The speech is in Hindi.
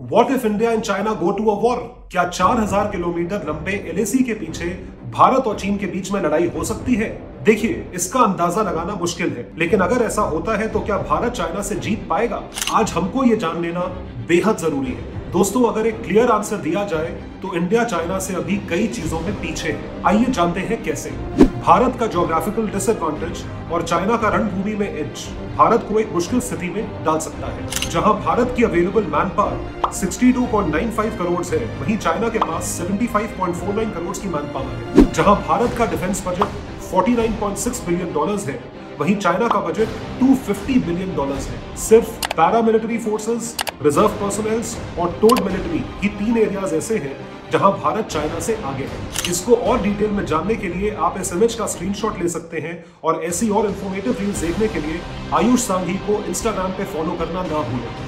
What if India and China go to a war? क्या 4000 किलोमीटर लंबे एलएसी के पीछे भारत और चीन के बीच में लड़ाई हो सकती है? देखिए, इसका अंदाजा लगाना मुश्किल है, लेकिन अगर ऐसा होता है तो क्या भारत चाइना से जीत पाएगा? आज हमको ये जान लेना बेहद जरूरी है। दोस्तों, अगर एक क्लियर आंसर दिया जाए तो इंडिया चाइना से अभी कई चीजों में पीछे है। आइए जानते हैं कैसे। भारत का ज्योग्राफिकल डिसएडवांटेज और चाइना का रणभूमि में एज भारत को एक मुश्किल स्थिति में डाल सकता है। जहां भारत की अवेलेबल मैन पावर 62.95 करोड़ है, वहीं चाइना के पास 75.49 करोड़ की मैन पावर है। जहां भारत का डिफेंस बजट $49.6 बिलियन है, वहीं चाइना का बजट $250 बिलियन है। सिर्फ पैरामिलिट्री फोर्सेस, रिजर्व पर्सनल्स और टोड मिलिट्री ही 3 एरियाज ऐसे हैं जहां भारत चाइना से आगे है। इसको और डिटेल में जानने के लिए आप इस इमेज का स्क्रीनशॉट ले सकते हैं और ऐसी और इंफॉर्मेटिव रील्स देखने के लिए आयुष सांघी को इंस्टाग्राम पे फॉलो करना ना भूलें।